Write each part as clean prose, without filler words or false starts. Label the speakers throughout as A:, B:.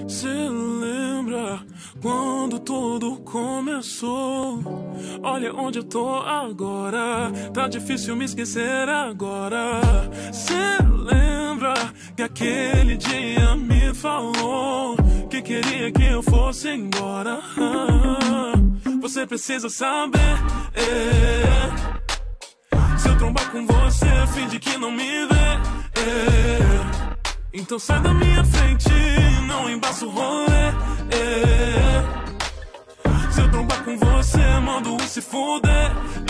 A: Cê lembra quando tudo começou? Olha onde eu tô agora. Tá difícil me esquecer agora. Cê lembra que aquele dia me falou que queria que eu fosse embora? Você precisa saber, se eu trombar com você, finge que não me vê. Então sai da minha frente, não embaça o rolê. Se eu trombar com você, mando se fuder.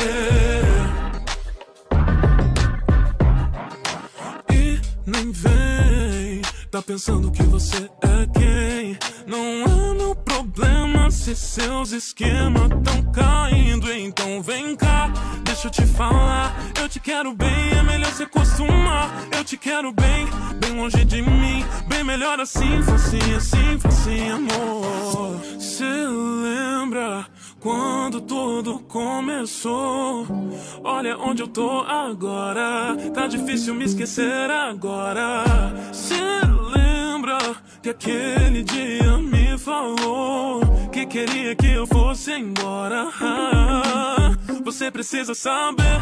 A: E nem vem, tá pensando que você é quem? Não é meu problema se seus esquemas tão caindo. Então vem cá, deixa eu te falar. Eu te quero bem, é melhor se acostumar. Eu te quero bem, bem longe de mim. Bem melhor assim, facinho, amor. Cê lembra quando tudo começou? Olha onde eu tô agora. Tá difícil me esquecer agora. Cê lembra que aquele dia me falou que queria que eu fosse embora? Você precisa saber,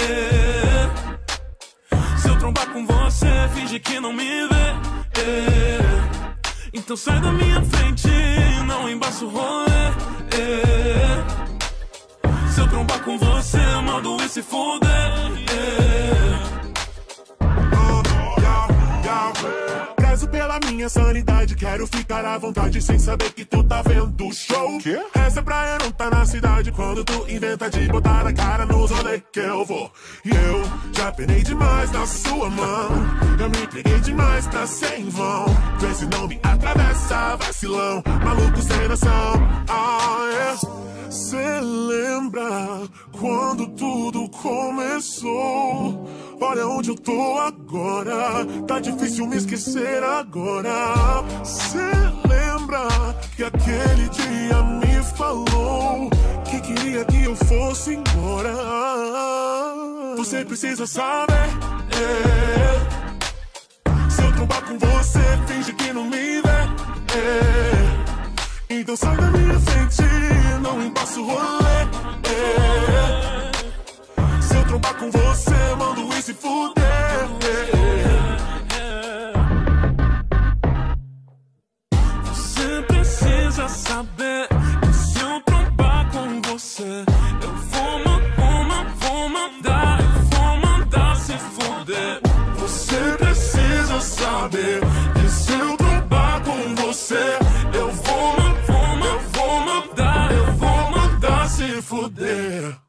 A: se eu trombar com você, finge que não me vê. Então sai da minha frente, não embaça o rolê. Se eu trombar com você, mando se fuder.
B: Prezo pela minha sanidade, quero ficar à vontade sem saber que tu tá vendo o show.
C: Quê?
B: Essa praia não tá na cidade quando tu inventa de botar a cara nos rolê que eu vou. E eu já penei demais na sua mão, eu me peguei demais pra ser em vão. Vê se não me atravessa, vacilão, maluco sem noção. Cê lembra quando tudo começou? Olha onde eu tô agora. Tá difícil me esquecer agora. Cê lembra que aquele dia me falou que queria que eu fosse embora? Você precisa saber, se eu trombar com você, finge que não me vê. Então sai da minha frente, não embaça o rolê. Se eu trombar com você, mando se fuder.
A: Você precisa saber que se eu trombar com você, eu vou mandar se fuder.
B: Você precisa saber que se eu trombar com você, eu vou mandar se fuder.